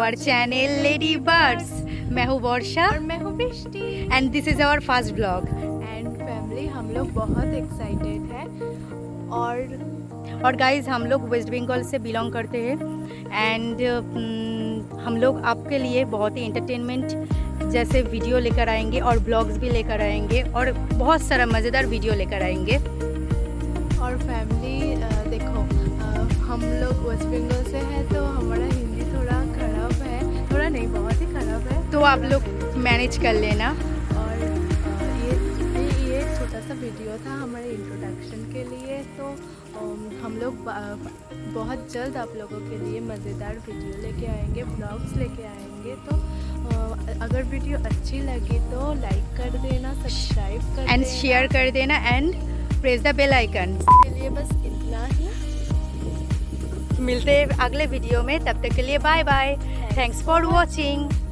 Our channel lady birds. मैं हूँ वर्षा और मैं हूँ Brishti and this is our first blog. And family हम लोग बहुत एक्साइटेड हैं और गाइज हम लोग वेस्ट बंगाल से बिलोंग करते हैं एंड हम लोग आपके लिए बहुत ही एंटरटेनमेंट जैसे वीडियो लेकर आएंगे और ब्लॉग्स भी लेकर आएंगे और बहुत सारा मज़ेदार वीडियो लेकर आएंगे। और फैमिली देखो हम लोग वेस्ट बंगाल से हैं तो हमारा हिंदी थोड़ा ख़राब है, थोड़ा नहीं बहुत ही ख़राब है, तो आप लोग मैनेज कर लेना। और ये छोटा सा वीडियो था हमारे इंट्रोडक्शन के लिए। तो हम लोग बहुत जल्द आप लोगों के लिए मज़ेदार वीडियो लेके आएंगे, ब्लॉग्स लेके आएंगे। तो अगर वीडियो अच्छी लगी तो लाइक कर देना, सब्सक्राइब कर देना एंड शेयर कर देना and press the bell icon. के लिए बस इतना ही। मिलते हैं अगले वीडियो में, तब तक के लिए bye bye. Thanks for watching.